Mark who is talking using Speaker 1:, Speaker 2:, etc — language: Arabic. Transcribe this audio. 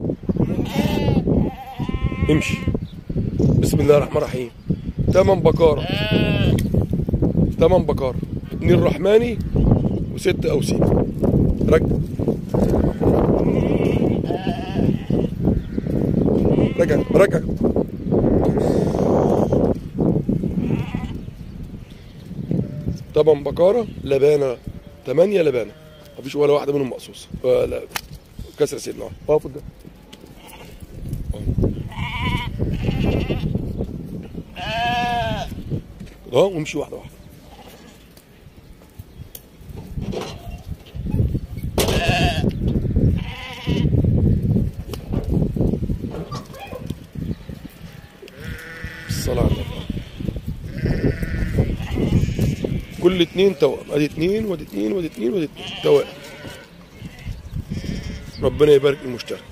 Speaker 1: امشي. بسم الله الرحمن الرحيم. 8 بقارة، 8 بقارة، 2 رحماني و6 أوسين. رجع رجع رجع. 8 بقارة لبانة، 8 لبانة، مفيش ولا واحدة منهم مقصوصة ولا كسر سنة. اقف قدام وامشي واحدة واحدة. الصلاة على النبي. كل 2 توأم، ادي 2 وادي 2 وادي 2 وادي 2 توأم. ربنا يبارك المشترك.